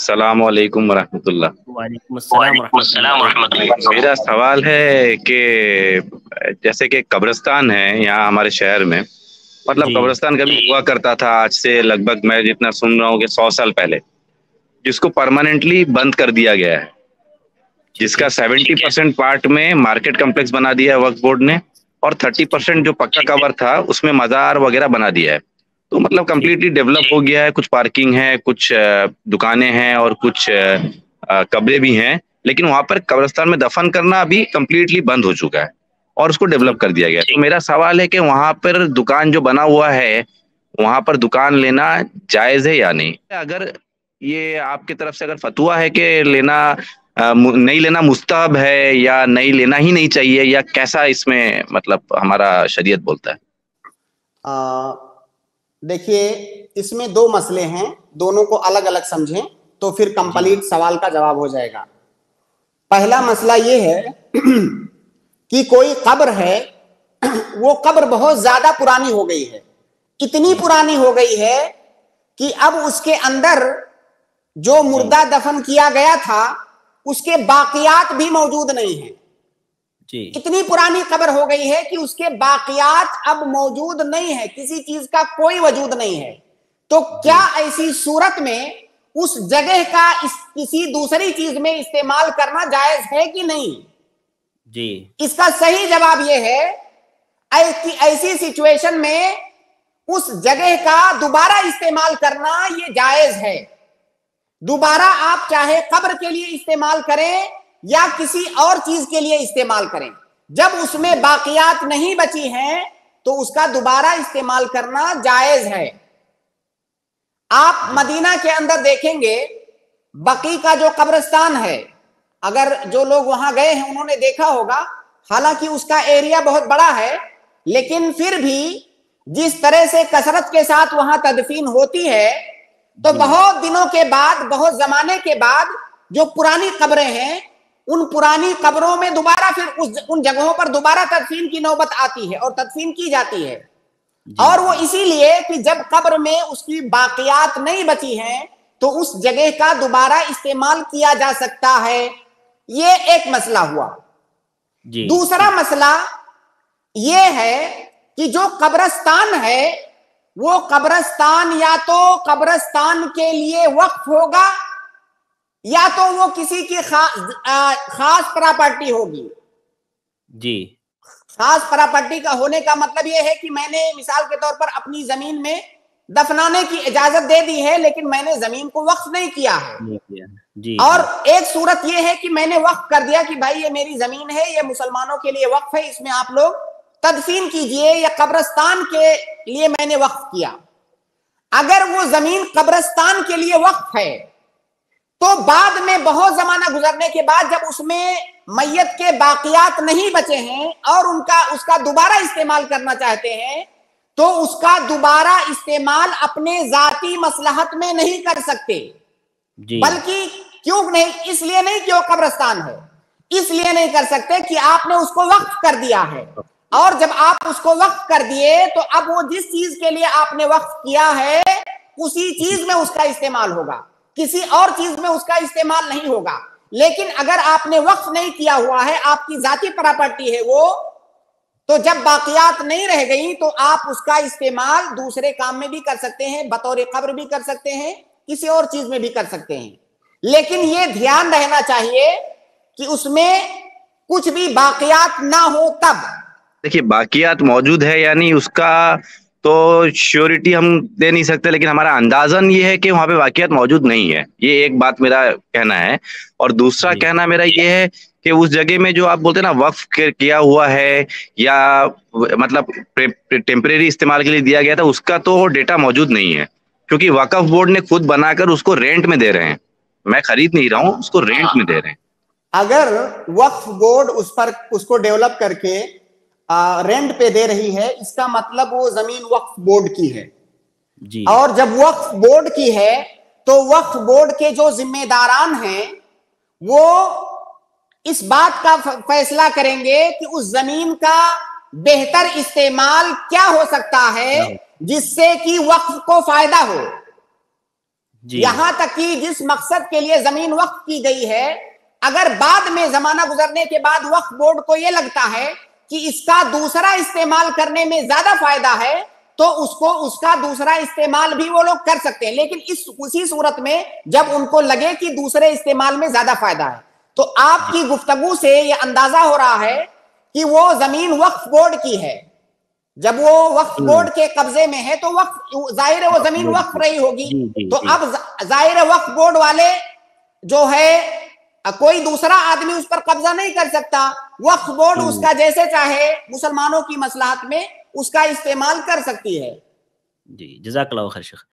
السلام علیکم ورحمۃ اللہ۔ وعلیکم السلام ورحمۃ اللہ۔ میرا سوال ہے کہ جیسے کہ قبرستان ہے یہاں ہمارے شہر میں، مطلب قبرستان کبھی ہوا کرتا تھا آج سے لگ بھگ میں جتنا سن رہا ہوں کہ 100 سال پہلے، جس کو پرماننٹلی بند کر دیا گیا ہے، جس کا 70% پارٹ میں مارکیٹ کمپلیکس بنا دیا ہے وقف بورڈ نے، اور 30% جو پکا کور تھا اس میں مزار وغیرہ بنا دیا ہے۔ تو مطلب کمپلیٹلی ڈیولپ ہو گیا ہے، کچھ پارکنگ ہے، کچھ دکانیں ہیں اور کچھ قبریں بھی ہیں، لیکن وہاں پر قبرستان میں دفن کرنا ابھی کمپلیٹلی بند ہو چکا ہے اور اس کو ڈیولپ کر دیا گیا ہے۔ تو میرا سوال ہے کہ وہاں پر دکان جو بنا ہوا ہے وہاں پر دکان لینا جائز ہے یا نہیں؟ اگر یہ آپ کی طرف سے اگر فتویٰ ہے کہ لینا نہیں لینا مستحب ہے یا نہیں لینا ہی نہیں چاہیے، یا کیسا اس میں مطلب ہمارا شریعت بولتا ہے؟ دیکھیے اس میں دو مسئلے ہیں، دونوں کو الگ الگ سمجھیں تو پھر کمپلیٹ سوال کا جواب ہو جائے گا۔ پہلا مسئلہ یہ ہے کہ کوئی قبر ہے، وہ قبر بہت زیادہ پرانی ہو گئی ہے، اتنی پرانی ہو گئی ہے کہ اب اس کے اندر جو مردہ دفن کیا گیا تھا اس کے باقیات بھی موجود نہیں ہیں۔ اتنی پرانی قبر ہو گئی ہے کہ اس کے باقیات اب موجود نہیں ہے، کسی چیز کا کوئی وجود نہیں ہے۔ تو کیا ایسی صورت میں اس جگہ کا کسی دوسری چیز میں استعمال کرنا جائز ہے کہ نہیں؟ اس کا صحیح جواب یہ ہے کہ ایسی سچویشن میں اس جگہ کا دوبارہ استعمال کرنا یہ جائز ہے۔ دوبارہ آپ چاہے قبر کے لیے استعمال کریں یا کسی اور چیز کے لیے استعمال کریں، جب اس میں باقیات نہیں بچی ہیں تو اس کا دوبارہ استعمال کرنا جائز ہے۔ آپ مدینہ کے اندر دیکھیں گے بقیع کا جو قبرستان ہے، اگر جو لوگ وہاں گئے ہیں انہوں نے دیکھا ہوگا، حالانکہ اس کا ایریا بہت بڑا ہے لیکن پھر بھی جس طرح سے کثرت کے ساتھ وہاں تدفین ہوتی ہے، تو بہت دنوں کے بعد، بہت زمانے کے بعد جو پرانی قبریں ہیں ان پرانی قبروں میں دوبارہ پھر ان جگہوں پر دوبارہ تدفین کی نوبت آتی ہے اور تدفین کی جاتی ہے۔ اور وہ اسی لیے کہ جب قبر میں اس کی باقیات نہیں بچی ہیں تو اس جگہ کا دوبارہ استعمال کیا جا سکتا ہے۔ یہ ایک مسئلہ ہوا۔ دوسرا مسئلہ یہ ہے کہ جو قبرستان ہے وہ قبرستان یا تو قبرستان کے لیے وقف ہوگا یا تو وہ کسی کی خاص پراپرٹی ہوگی۔ خاص پراپرٹی کا ہونے کا مطلب یہ ہے کہ میں نے مثال کے طور پر اپنی زمین میں دفنانے کی اجازت دے دی ہے لیکن میں نے زمین کو وقف نہیں کیا ہے۔ اور ایک صورت یہ ہے کہ میں نے وقف کر دیا کہ بھائی یہ میری زمین ہے، یہ مسلمانوں کے لیے وقف ہے، اس میں آپ لوگ تدفین کیجئے، یا قبرستان کے لیے میں نے وقف کیا۔ اگر وہ زمین قبرستان کے لیے وقف ہے تو بعد میں بہت زمانہ گزرنے کے بعد جب اس میں میت کے باقیات نہیں بچے ہیں اور اس کا دوبارہ استعمال کرنا چاہتے ہیں تو اس کا دوبارہ استعمال اپنے ذاتی مصلحت میں نہیں کر سکتے، بلکہ کیوں نہیں؟ اس لیے نہیں کہ وہ قبرستان ہے، اس لیے نہیں کر سکتے کہ آپ نے اس کو وقف کر دیا ہے، اور جب آپ اس کو وقف کر دیے تو اب وہ جس چیز کے لیے آپ نے وقف کیا ہے اسی چیز میں اس کا استعمال ہوگا، کسی اور چیز میں اس کا استعمال نہیں ہوگا۔ لیکن اگر آپ نے وقف نہیں کیا ہوا ہے، آپ کی ذاتی پراپرٹی ہے وہ، تو جب باقیات نہیں رہ گئی تو آپ اس کا استعمال دوسرے کام میں بھی کر سکتے ہیں، بطور قبر بھی کر سکتے ہیں، کسی اور چیز میں بھی کر سکتے ہیں۔ لیکن یہ دھیان رہنا چاہیے کہ اس میں کچھ بھی باقیات نہ ہو۔ تب دیکھیے باقیات موجود ہے یا نہیں اس کا تو شیورٹی ہم دے نہیں سکتے، لیکن ہمارا اندازن یہ ہے کہ وہاں پہ واقعات موجود نہیں ہے۔ یہ ایک بات میرا کہنا ہے، اور دوسرا کہنا میرا یہ ہے کہ اس جگہ میں جو آپ بولتے ہیں نا وقف کیا ہوا ہے یا مطلب ٹیمپریری استعمال کے لیے دیا گیا تھا، اس کا تو ڈیٹا موجود نہیں ہے، کیونکہ وقف بورڈ نے خود بنا کر اس کو رینٹ میں دے رہے ہیں، میں خرید نہیں رہا ہوں، اس کو رینٹ میں دے رہے ہیں۔ اگر وقف بورڈ اس کو ڈیولپ کر کے رینٹ پہ دے رہی ہے، اس کا مطلب وہ زمین وقف بورڈ کی ہے، اور جب وقف بورڈ کی ہے تو وقف بورڈ کے جو ذمہ داران ہیں وہ اس بات کا فیصلہ کریں گے کہ اس زمین کا بہتر استعمال کیا ہو سکتا ہے جس سے کہ وقف کو فائدہ ہو۔ یہاں تک کہ جس مقصد کے لیے زمین وقف کی گئی ہے، اگر بعد میں زمانہ گزرنے کے بعد وقف بورڈ کو یہ لگتا ہے کہ اس کا دوسرا استعمال کرنے میں زیادہ فائدہ ہے تو اس کا دوسرا استعمال بھی وہ لوگ کر سکتے ہیں، لیکن اسی صورت میں جب ان کو لگے کہ دوسرے استعمال میں زیادہ فائدہ ہے۔ تو آپ کی گفتگو سے یہ اندازہ ہو رہا ہے کہ وہ زمین وقف بورڈ کی ہے، جب وہ وقف بورڈ کے قبضے میں ہے تو ظاہر ہے وہ زمین وقف رہی ہوگی، تو اب ظاہر ہے وقف بورڈ والے جو ہے کوئی دوسرا آدمی اس پر قبضہ نہیں کر سکتا، وقف بورڈ اس کا جیسے چاہے مسلمانوں کی مصلحت میں اس کا استعمال کر سکتی ہے۔ جی جزاک اللہ خیر شیخ۔